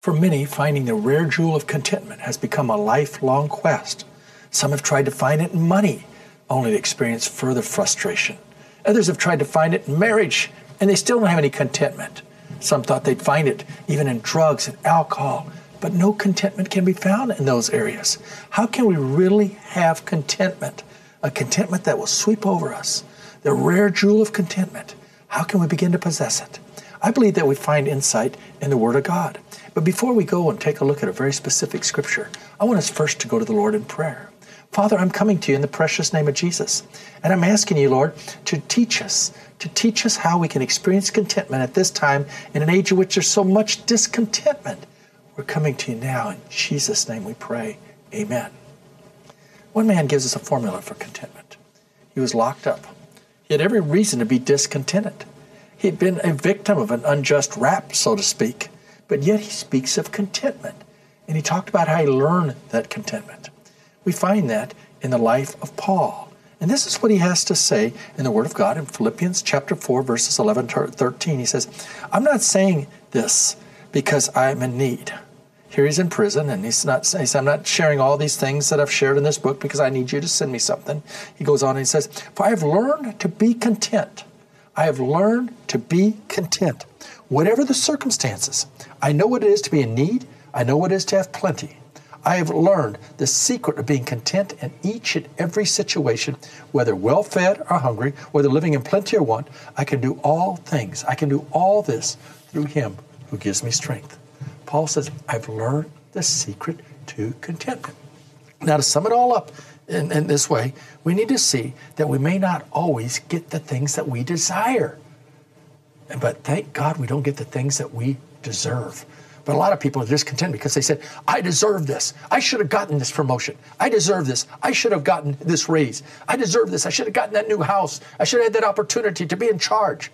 For many, finding the rare jewel of contentment has become a lifelong quest. Some have tried to find it in money, only to experience further frustration. Others have tried to find it in marriage, and they still don't have any contentment. Some thought they'd find it even in drugs and alcohol, but no contentment can be found in those areas. How can we really have contentment? A contentment that will sweep over us. The rare jewel of contentment. How can we begin to possess it? I believe that we find insight in the Word of God. But before we go and take a look at a very specific scripture, I want us first to go to the Lord in prayer. Father, I'm coming to you in the precious name of Jesus. And I'm asking you, Lord, to teach us how we can experience contentment at this time in an age in which there's so much discontentment. We're coming to you now. In Jesus' name we pray. Amen. One man gives us a formula for contentment. He was locked up. He had every reason to be discontented. He'd been a victim of an unjust rap, so to speak. But yet he speaks of contentment. And he talked about how he learned that contentment. We find that in the life of Paul. And this is what he has to say in the Word of God in Philippians chapter 4, verses 11 to 13. He says, I'm not saying this because I'm in need. Here he's in prison, and he says, I'm not sharing all these things that I've shared in this book because I need you to send me something. He goes on and he says, for I have learned to be content. I have learned to be content. Whatever the circumstances, I know what it is to be in need. I know what it is to have plenty. I have learned the secret of being content in each and every situation, whether well-fed or hungry, whether living in plenty or want. I can do all things. I can do all this through Him who gives me strength. Paul says, I've learned the secret to contentment. Now, to sum it all up in this way, we need to see that we may not always get the things that we desire. But thank God we don't get the things that we deserve. But a lot of people are discontent because they said, I deserve this. I should have gotten this promotion. I deserve this. I should have gotten this raise. I deserve this. I should have gotten that new house. I should have had that opportunity to be in charge.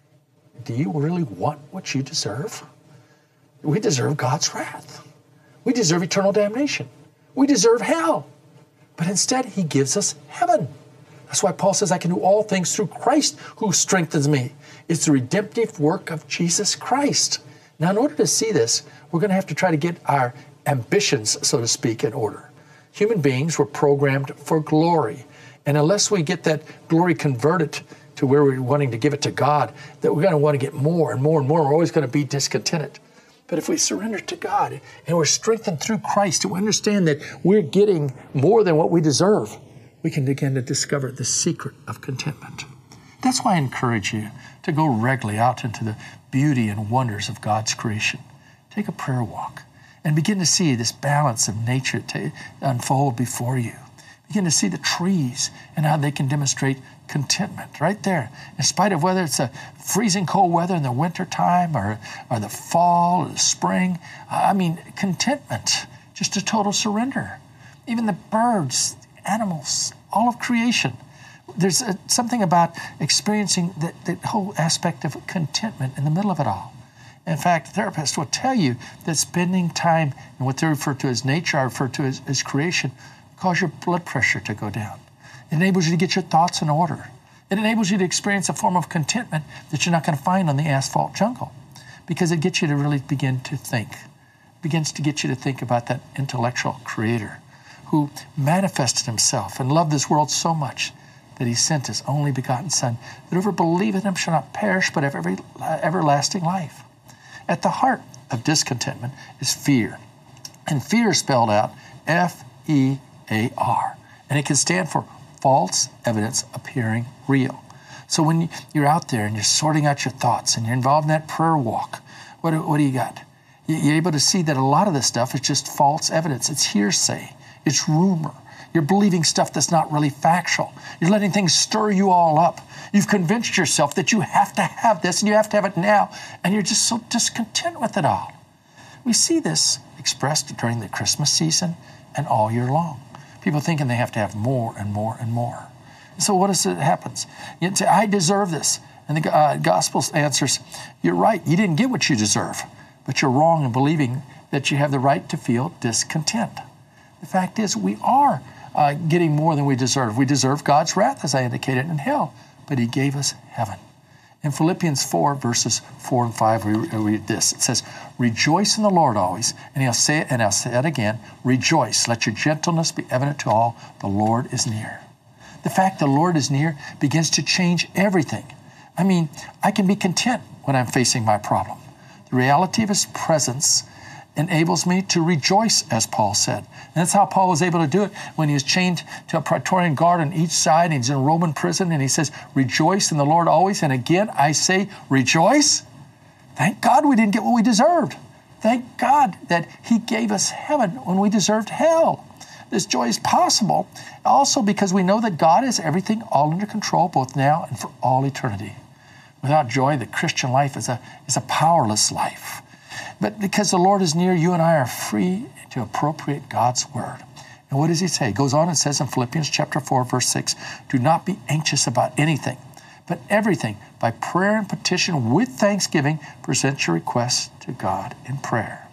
Do you really want what you deserve? We deserve God's wrath. We deserve eternal damnation. We deserve hell. But instead, He gives us heaven. That's why Paul says, I can do all things through Christ who strengthens me. It's the redemptive work of Jesus Christ. Now, in order to see this, we're going to have to try to get our ambitions, so to speak, in order. Human beings were programmed for glory. And unless we get that glory converted to where we're wanting to give it to God, that we're going to want to get more and more and more. We're always going to be discontented. But if we surrender to God and we're strengthened through Christ and we understand that we're getting more than what we deserve, we can begin to discover the secret of contentment. That's why I encourage you to go regularly out into the beauty and wonders of God's creation. Take a prayer walk and begin to see this balance of nature unfold before you. Begin to see the trees and how they can demonstrate contentment right there. In spite of whether it's a freezing cold weather in the winter time or the fall or the spring, contentment, just a total surrender. Even the birds, animals, all of creation. There's something about experiencing the whole aspect of contentment in the middle of it all. In fact, therapists will tell you that spending time in what they refer to as nature, I refer to as creation, cause your blood pressure to go down. It enables you to get your thoughts in order. It enables you to experience a form of contentment that you're not going to find on the asphalt jungle, because it gets you to really begin to think. It begins to get you to think about that intellectual creator who manifested Himself and loved this world so much that He sent His only begotten Son, that whoever believeth in Him shall not perish, but have everlasting life. At the heart of discontentment is fear. And fear is spelled out F-E-A-R. And it can stand for false evidence appearing real. So when you're out there and you're sorting out your thoughts and you're involved in that prayer walk, what do you got? You're able to see that a lot of this stuff is just false evidence. It's hearsay. It's rumor. You're believing stuff that's not really factual. You're letting things stir you all up. You've convinced yourself that you have to have this and you have to have it now, and you're just so discontent with it all. We see this expressed during the Christmas season and all year long. People thinking they have to have more and more and more. So what is it that happens? You say, I deserve this. And the gospel answers, you're right, you didn't get what you deserve, but you're wrong in believing that you have the right to feel discontent. The fact is, we are getting more than we deserve. We deserve God's wrath, as I indicated, in hell, but He gave us heaven. In Philippians 4, verses 4 and 5, we read this. It says, rejoice in the Lord always. And I'll say it again, rejoice. Let your gentleness be evident to all. The Lord is near. The fact the Lord is near begins to change everything. I mean, I can be content when I'm facing my problem. The reality of His presence enables me to rejoice, as Paul said. And that's how Paul was able to do it when he was chained to a Praetorian guard on each side, and he's in a Roman prison, and he says, rejoice in the Lord always. And again, I say, rejoice. Thank God we didn't get what we deserved. Thank God that He gave us heaven when we deserved hell. This joy is possible also because we know that God has everything all under control, both now and for all eternity. Without joy, the Christian life is a powerless life. But because the Lord is near, you and I are free to appropriate God's word. And what does He say? He goes on and says in Philippians chapter 4, verse 6, do not be anxious about anything, but everything by prayer and petition with thanksgiving, present your requests to God in prayer.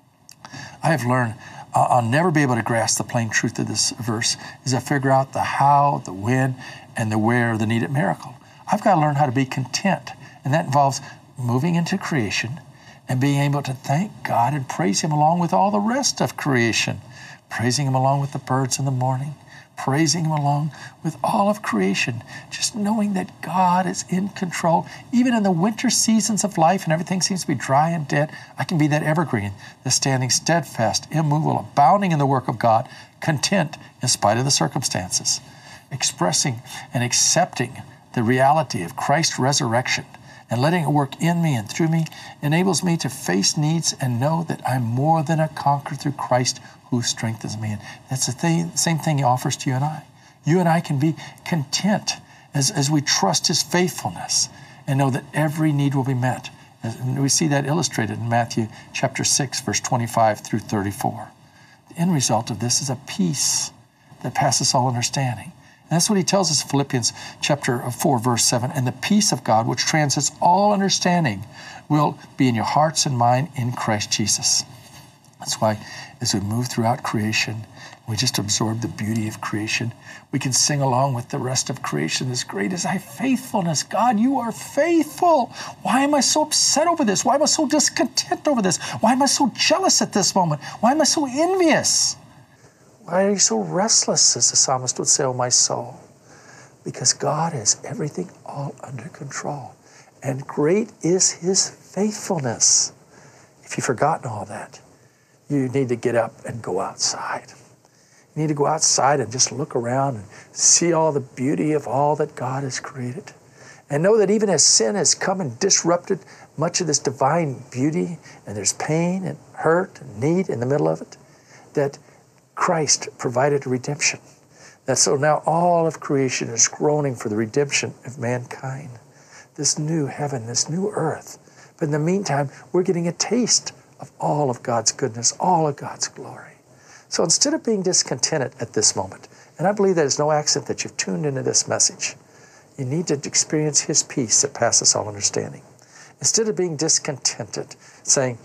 I have learned I'll never be able to grasp the plain truth of this verse as I figure out the how, the when, and the where of the needed miracle. I've got to learn how to be content, and that involves moving into creation and being able to thank God and praise Him along with all the rest of creation, praising Him along with the birds in the morning, praising Him along with all of creation, just knowing that God is in control. Even in the winter seasons of life and everything seems to be dry and dead, I can be that evergreen that's standing steadfast, immovable, abounding in the work of God, content in spite of the circumstances, expressing and accepting the reality of Christ's resurrection and letting it work in me and through me enables me to face needs and know that I'm more than a conqueror through Christ who strengthens me. And that's the same thing He offers to you and I. You and I can be content as we trust His faithfulness and know that every need will be met. And we see that illustrated in Matthew chapter 6, verse 25 through 34. The end result of this is a peace that passes all understanding. And that's what He tells us in Philippians chapter 4, verse 7. And the peace of God, which transcends all understanding, will be in your hearts and mind in Christ Jesus. That's why as we move throughout creation, we just absorb the beauty of creation. We can sing along with the rest of creation. As great is Thy faithfulness. God, You are faithful. Why am I so upset over this? Why am I so discontent over this? Why am I so jealous at this moment? Why am I so envious? Why are you so restless, as the psalmist would say, oh my soul? Because God has everything all under control. And great is His faithfulness. If you've forgotten all that, you need to get up and go outside. You need to go outside and just look around and see all the beauty of all that God has created. And know that even as sin has come and disrupted much of this divine beauty, and there's pain and hurt and need in the middle of it, that Christ provided a redemption. That so now all of creation is groaning for the redemption of mankind. This new heaven, this new earth. But in the meantime, we're getting a taste of all of God's goodness, all of God's glory. So instead of being discontented at this moment, and I believe that it's no accident that you've tuned into this message, you need to experience His peace that passes all understanding. Instead of being discontented, saying,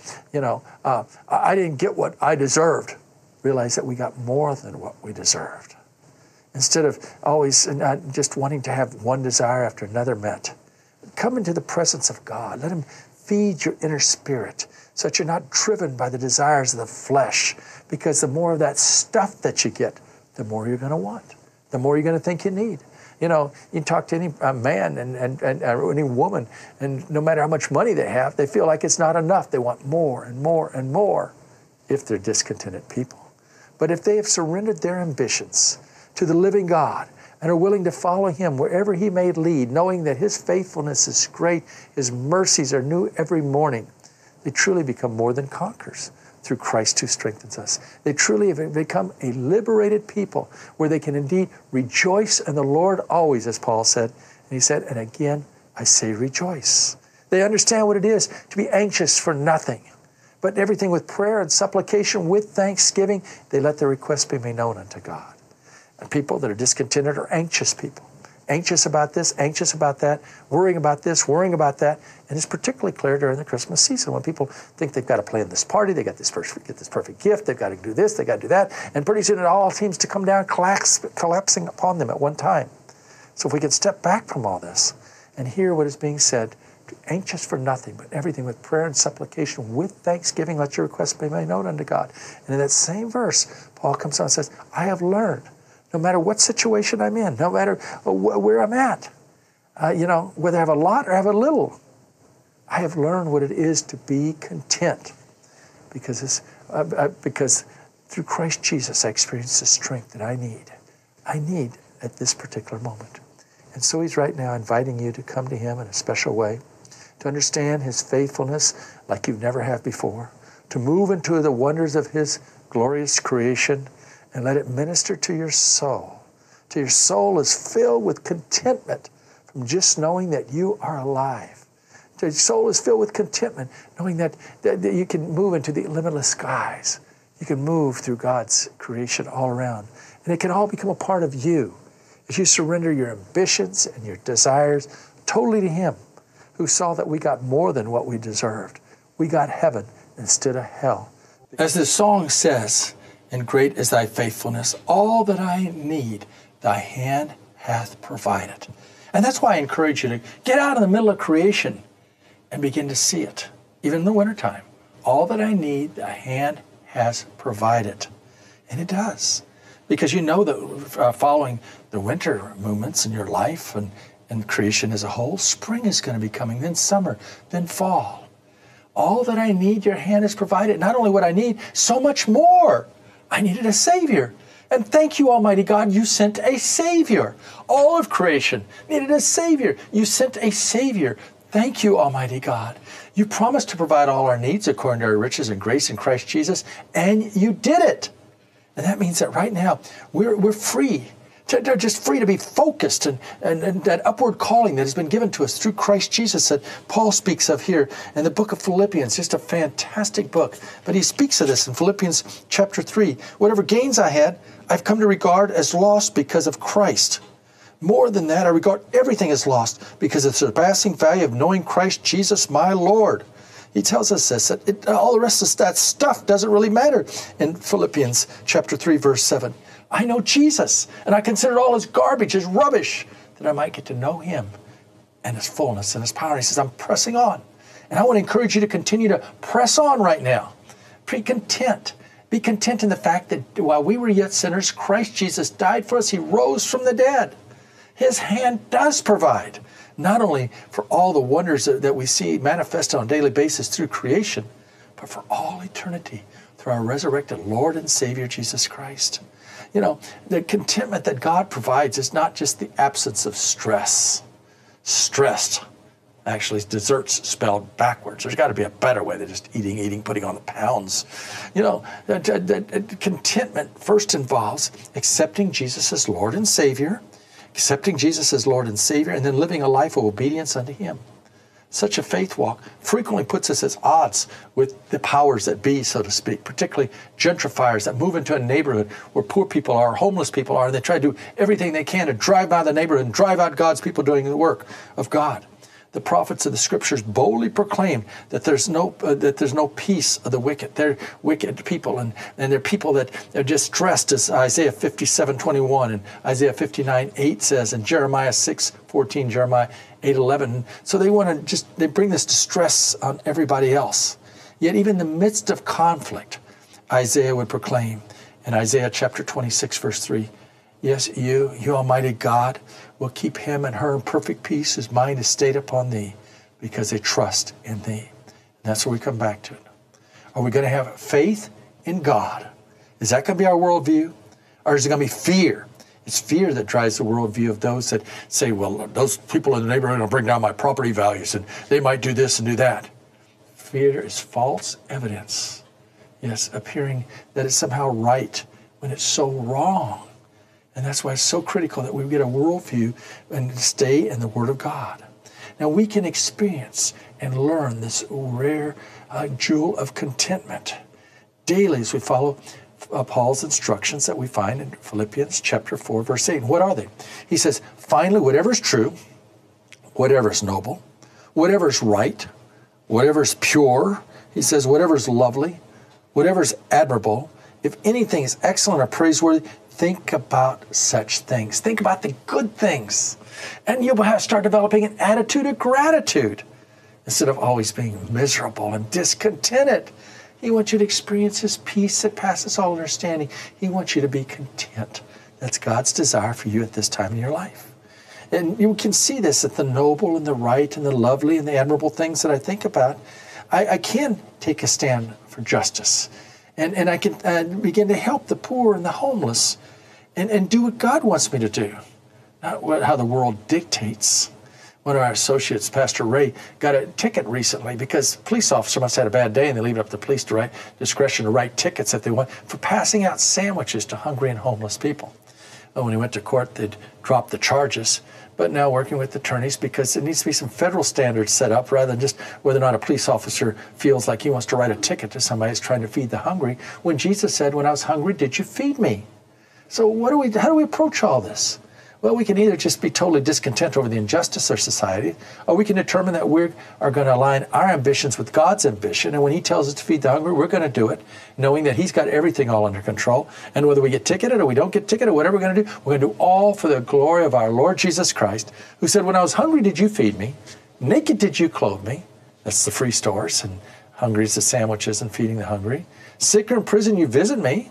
I didn't get what I deserved, realize that we got more than what we deserved. Instead of always just wanting to have one desire after another met, come into the presence of God. Let Him feed your inner spirit so that you're not driven by the desires of the flesh, because the more of that stuff that you get, the more you're going to want, the more you're going to think you need. You talk to any man and any woman, and no matter how much money they have, they feel like it's not enough. They want more and more and more if they're discontented people. But if they have surrendered their ambitions to the living God and are willing to follow Him wherever He may lead, knowing that His faithfulness is great, His mercies are new every morning, they truly become more than conquerors through Christ who strengthens us. They truly have become a liberated people where they can indeed rejoice in the Lord always, as Paul said. And he said, and again, I say rejoice. They understand what it is to be anxious for nothing, but everything with prayer and supplication, with thanksgiving, they let their requests be made known unto God. And people that are discontented are anxious people. Anxious about this, anxious about that, worrying about this, worrying about that. And it's particularly clear during the Christmas season when people think they've got to plan this party, they got this get this perfect gift, they've got to do this, they've got to do that. And pretty soon it all seems to come down collapsing upon them at one time. So if we can step back from all this and hear what is being said. Anxious for nothing, but everything with prayer and supplication, with thanksgiving, let your requests be made known unto God. And in that same verse, Paul comes on and says, I have learned, no matter what situation I'm in, no matter where I'm at, whether I have a lot or I have a little, I have learned what it is to be content. Because through Christ Jesus, I experience the strength that I need at this particular moment. And so he's right now inviting you to come to him in a special way, to understand his faithfulness like you never have before, to move into the wonders of his glorious creation and let it minister to your soul. Till your soul is filled with contentment from just knowing that you are alive. Till your soul is filled with contentment knowing that you can move into the limitless skies. You can move through God's creation all around. And it can all become a part of you as you surrender your ambitions and your desires totally to him, who saw that we got more than what we deserved. We got heaven instead of hell. As the song says, and great is thy faithfulness, all that I need, thy hand hath provided. And that's why I encourage you to get out in the middle of creation and begin to see it, even in the wintertime. All that I need, thy hand has provided. And it does. Because you know that following the winter movements in your life and creation as a whole, spring is going to be coming, then summer, then fall. All that I need, your hand has provided. Not only what I need, so much more. I needed a Savior. And thank you, Almighty God, you sent a Savior. All of creation needed a Savior. You sent a Savior. Thank you, Almighty God. You promised to provide all our needs according to our riches and grace in Christ Jesus, and you did it. And that means that right now we're free. They're just free to be focused and that upward calling that has been given to us through Christ Jesus that Paul speaks of here in the book of Philippians. Just a fantastic book. But he speaks of this in Philippians chapter 3. Whatever gains I had, I've come to regard as lost because of Christ. More than that, I regard everything as lost because of the surpassing value of knowing Christ Jesus my Lord. He tells us this, that all the rest of that stuff doesn't really matter in Philippians chapter 3, verse 7. I know Jesus, and I consider all his garbage, his rubbish, that I might get to know him and his fullness and his power. He says, I'm pressing on. And I want to encourage you to continue to press on right now. Be content. Be content in the fact that while we were yet sinners, Christ Jesus died for us. He rose from the dead. His hand does provide, not only for all the wonders that we see manifested on a daily basis through creation, but for all eternity through our resurrected Lord and Savior, Jesus Christ. You know, the contentment that God provides is not just the absence of stress. Stressed, actually, dessert's spelled backwards. There's got to be a better way than just eating, putting on the pounds. You know, contentment first involves accepting Jesus as Lord and Savior, accepting Jesus as Lord and Savior, and then living a life of obedience unto him. Such a faith walk frequently puts us at odds with the powers that be, so to speak, particularly gentrifiers that move into a neighborhood where poor people are, homeless people are, and they try to do everything they can to drive out the neighborhood and drive out God's people doing the work of God. The prophets of the scriptures boldly proclaim that there's no peace of the wicked. They're wicked people, and they're people that are distressed, as Isaiah 57:21 and Isaiah 59:8 says, and Jeremiah 6:14, Jeremiah 8:11. So they bring this distress on everybody else. Yet even in the midst of conflict, Isaiah would proclaim in Isaiah chapter 26, verse 3, yes, you Almighty God, will keep him and her in perfect peace whose mind is stayed upon thee, because they trust in thee. And that's where we come back to it. Are we going to have faith in God? Is that going to be our worldview? Or is it going to be fear? It's fear that drives the worldview of those that say, well, those people in the neighborhood will bring down my property values, and they might do this and do that. Fear is false evidence. Yes, appearing that it's somehow right when it's so wrong. And that's why it's so critical that we get a worldview and stay in the Word of God. Now we can experience and learn this rare jewel of contentment daily as we follow Paul's instructions that we find in Philippians chapter 4, verse 8. What are they? He says, finally, whatever is true, whatever is noble, whatever is right, whatever is pure, he says, whatever is lovely, whatever is admirable, if anything is excellent or praiseworthy, Think about such things. Think about the good things. And you'll start developing an attitude of gratitude instead of always being miserable and discontented. He wants you to experience his peace that passes all understanding. He wants you to be content. That's God's desire for you at this time in your life. And you can see this at the noble and the right and the lovely and the admirable things that I think about. I can take a stand for justice. And I can begin to help the poor and the homeless and do what God wants me to do, not how the world dictates. One of our associates, Pastor Ray, got a ticket recently because a police officer must have had a bad day and they leave it up to the police discretion to write tickets if they want for passing out sandwiches to hungry and homeless people. Well, when he went to court, they'd dropped the charges, but now working with attorneys because there needs to be some federal standards set up rather than just whether or not a police officer feels like he wants to write a ticket to somebody who's trying to feed the hungry. When Jesus said, when I was hungry, did you feed me? So how do we approach all this? Well, we can either just be totally discontent over the injustice of society, or we can determine that we are going to align our ambitions with God's ambition, and when he tells us to feed the hungry, we're going to do it, knowing that he's got everything all under control, and whether we get ticketed or we don't get ticketed, whatever we're going to do, we're going to do all for the glory of our Lord Jesus Christ, who said, when I was hungry, did you feed me? Naked, did you clothe me? That's the free stores, and hungry is the sandwiches and feeding the hungry. Sick or in prison, you visit me.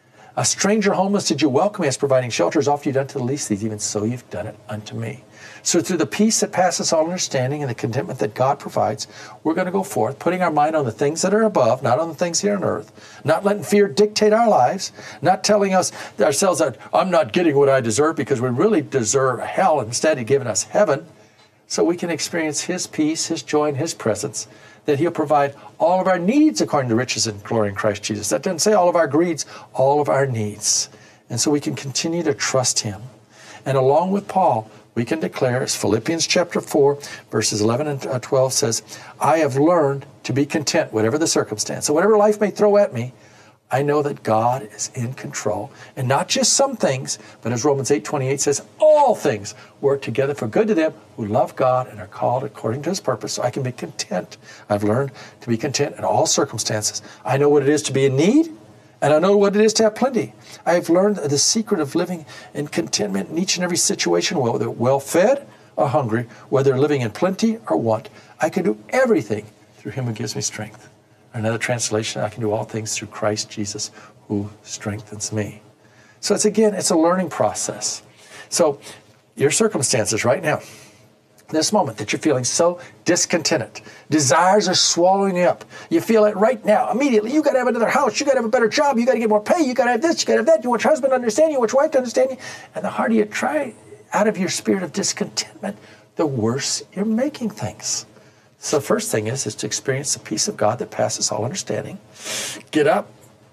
A stranger homeless did you welcome me, as providing shelter is often you done to the least of these, even so you've done it unto me. So through the peace that passes all understanding and the contentment that God provides, we're going to go forth, putting our mind on the things that are above, not on the things here on earth, not letting fear dictate our lives, not telling ourselves that I'm not getting what I deserve because we really deserve hell. Instead, he's given us heaven so we can experience his peace, his joy, and his presence, that he'll provide all of our needs according to riches and glory in Christ Jesus. That doesn't say all of our greeds, all of our needs. And so we can continue to trust him. And along with Paul, we can declare, as Philippians chapter 4, verses 11 and 12 says, I have learned to be content, whatever the circumstance. So whatever life may throw at me, I know that God is in control. And not just some things, but as Romans 8:28 says, all things work together for good to them who love God and are called according to his purpose. So I can be content. I've learned to be content in all circumstances. I know what it is to be in need, and I know what it is to have plenty. I have learned the secret of living in contentment in each and every situation, whether well-fed or hungry, whether living in plenty or want. I can do everything through him who gives me strength. Another translation, I can do all things through Christ Jesus who strengthens me. So it's a learning process. So your circumstances right now, this moment that you're feeling so discontented, desires are swallowing you up. You feel it right now, immediately. You got to have another house. You got to have a better job. You got to get more pay. You got to have this. You got to have that. You want your husband to understand you. You want your wife to understand you. And the harder you try out of your spirit of discontentment, the worse you're making things. So the first thing is to experience the peace of God that passes all understanding. Get up,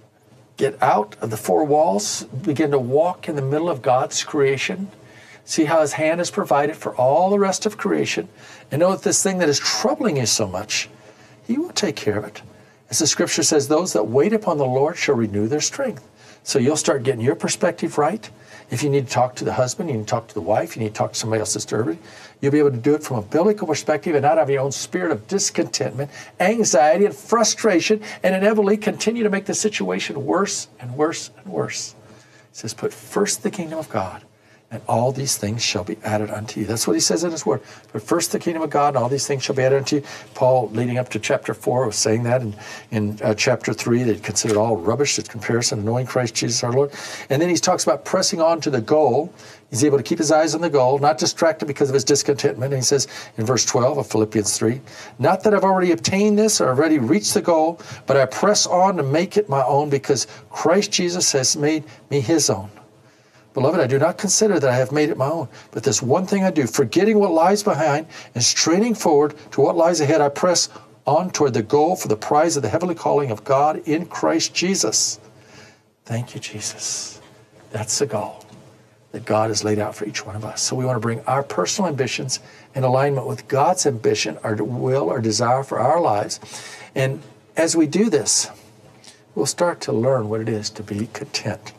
get out of the four walls, begin to walk in the middle of God's creation. See how his hand has provided for all the rest of creation. And know that this thing that is troubling you so much, he will take care of it. As the scripture says, those that wait upon the Lord shall renew their strength. So you'll start getting your perspective right. If you need to talk to the husband, you need to talk to the wife, you need to talk to somebody else that's disturbing, you'll be able to do it from a biblical perspective and not have your own spirit of discontentment, anxiety, and frustration, and inevitably continue to make the situation worse and worse and worse. It says, put first the kingdom of God, and all these things shall be added unto you. That's what he says in his word. But first the kingdom of God, and all these things shall be added unto you. Paul, leading up to chapter 4, was saying that. In chapter 3, they considered all rubbish in comparison to knowing Christ Jesus our Lord. And then he talks about pressing on to the goal. He's able to keep his eyes on the goal, not distracted because of his discontentment. And he says in verse 12 of Philippians 3, not that I've already obtained this or already reached the goal, but I press on to make it my own because Christ Jesus has made me his own. Beloved, I do not consider that I have made it my own, but this one thing I do, forgetting what lies behind and straining forward to what lies ahead, I press on toward the goal for the prize of the heavenly calling of God in Christ Jesus. Thank you, Jesus. That's the goal that God has laid out for each one of us. So we want to bring our personal ambitions in alignment with God's ambition, our will, our desire for our lives. And as we do this, we'll start to learn what it is to be content.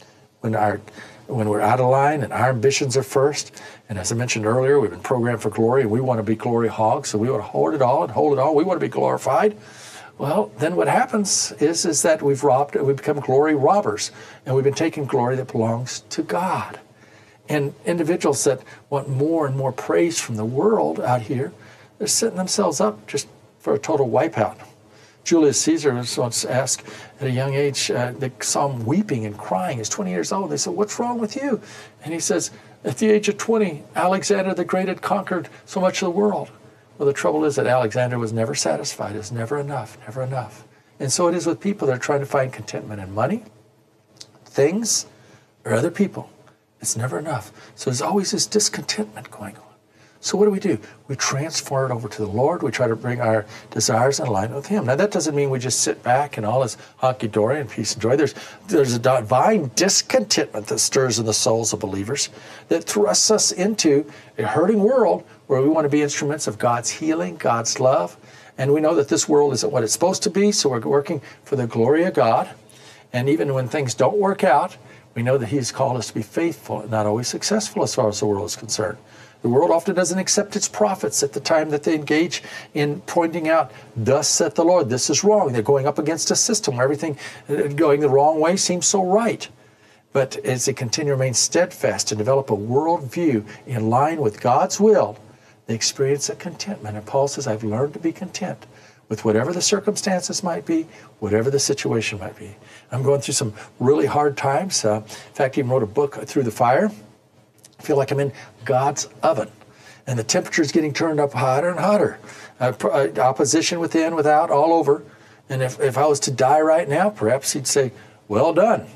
When we're out of line and our ambitions are first, and as I mentioned earlier, we've been programmed for glory, and we want to be glory hogs, so we want to hoard it all and hold it all. We want to be glorified. Well, then what happens is that we become glory robbers, and we've been taking glory that belongs to God. And individuals that want more and more praise from the world out here, they're setting themselves up just for a total wipeout. Julius Caesar was once asked at a young age, they saw him weeping and crying. He's 20 years old. They said, "What's wrong with you?" And he says, "At the age of 20, Alexander the Great had conquered so much of the world." Well, the trouble is that Alexander was never satisfied. It was never enough, never enough. And so it is with people that are trying to find contentment in money, things, or other people. It's never enough. So there's always this discontentment going on. So what do? We transfer it over to the Lord. We try to bring our desires in alignment with Him. Now, that doesn't mean we just sit back and all is honky-dory and peace and joy. There's a divine discontentment that stirs in the souls of believers that thrusts us into a hurting world where we want to be instruments of God's healing, God's love. And we know that this world isn't what it's supposed to be, so we're working for the glory of God. And even when things don't work out, we know that He's called us to be faithful and not always successful as far as the world is concerned. The world often doesn't accept its prophets at the time that they engage in pointing out, "Thus saith the Lord," this is wrong. They're going up against a system where everything going the wrong way seems so right. But as they continue to remain steadfast and develop a worldview in line with God's will, they experience a contentment. And Paul says, "I've learned to be content with whatever the circumstances might be, whatever the situation might be." I'm going through some really hard times. In fact, he even wrote a book, Through the Fire. I feel like I'm in God's oven, and the temperature is getting turned up hotter and hotter. Opposition within, without, all over. And if I was to die right now, perhaps He'd say, "Well done."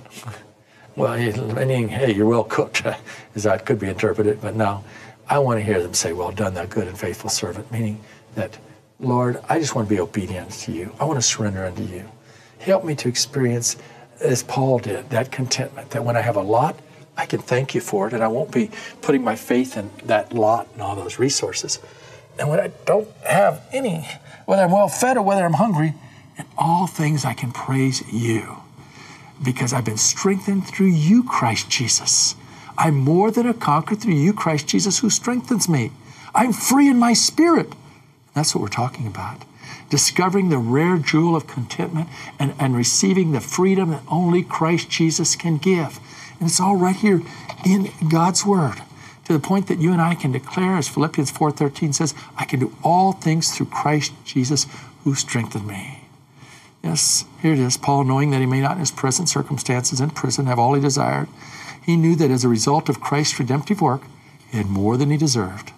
Well, meaning, "Hey, you're well cooked," as that could be interpreted. But no, I want to hear them say, "Well done, thou good and faithful servant," meaning that, "Lord, I just want to be obedient to You. I want to surrender unto You. Help me to experience, as Paul did, that contentment, that when I have a lot, I can thank You for it, and I won't be putting my faith in that lot and all those resources. And when I don't have any, whether I'm well fed or whether I'm hungry, in all things I can praise You, because I've been strengthened through You, Christ Jesus. I'm more than a conqueror through You, Christ Jesus, who strengthens me. I'm free in my spirit." That's what we're talking about. Discovering the rare jewel of contentment and receiving the freedom that only Christ Jesus can give. And it's all right here in God's Word, to the point that you and I can declare, as Philippians 4:13 says, "I can do all things through Christ Jesus who strengthened me." Yes, here it is. Paul, knowing that he may not in his present circumstances in prison have all he desired, he knew that as a result of Christ's redemptive work, he had more than he deserved.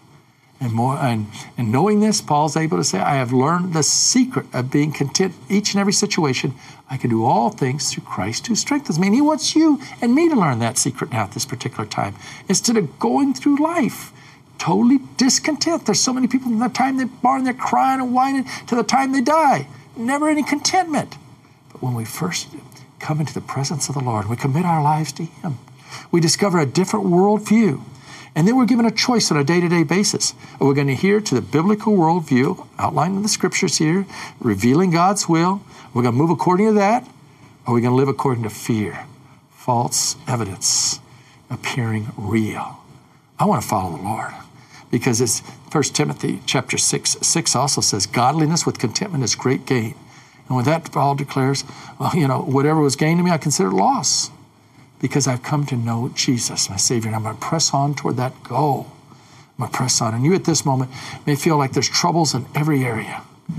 And knowing this, Paul's able to say, "I have learned the secret of being content each and every situation. I can do all things through Christ who strengthens me." And He wants you and me to learn that secret now at this particular time. Instead of going through life totally discontent. There's so many people from the time they're born, they're crying and whining to the time they die. Never any contentment. But when we first come into the presence of the Lord, we commit our lives to Him, we discover a different worldview. And then we're given a choice on a day-to-day basis. Are we going to adhere to the biblical worldview outlined in the Scriptures here, revealing God's will? We're going to move according to that? Or are we going to live according to fear, false evidence, appearing real? I want to follow the Lord, because it's 1 Timothy chapter 6 also says, "Godliness with contentment is great gain." And with that, Paul declares, well, whatever was gain to me, I consider loss, because I've come to know Jesus, my Savior, and I'm going to press on toward that goal. I'm going to press on. And you at this moment may feel like there's troubles in every area.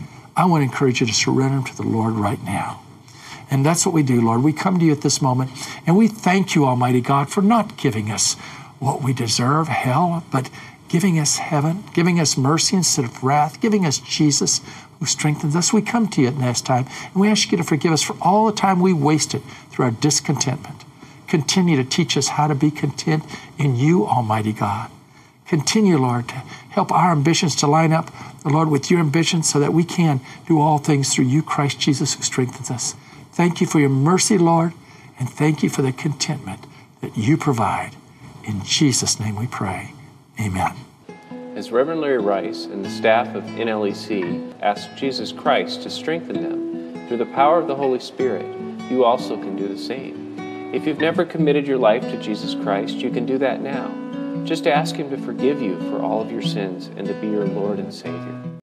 I want to encourage you to surrender them to the Lord right now. And that's what we do, Lord. We come to You at this moment, and we thank You, Almighty God, for not giving us what we deserve, hell, but giving us heaven, giving us mercy instead of wrath, giving us Jesus who strengthens us. We come to You at this time, and we ask You to forgive us for all the time we wasted through our discontentment. Continue to teach us how to be content in You, Almighty God. Continue, Lord, to help our ambitions to line up, Lord, with Your ambitions, so that we can do all things through You, Christ Jesus, who strengthens us. Thank You for Your mercy, Lord, and thank You for the contentment that You provide. In Jesus' name we pray. Amen. As Reverend Larry Rice and the staff of NLEC ask Jesus Christ to strengthen them through the power of the Holy Spirit, you also can do the same. If you've never committed your life to Jesus Christ, you can do that now. Just ask Him to forgive you for all of your sins and to be your Lord and Savior.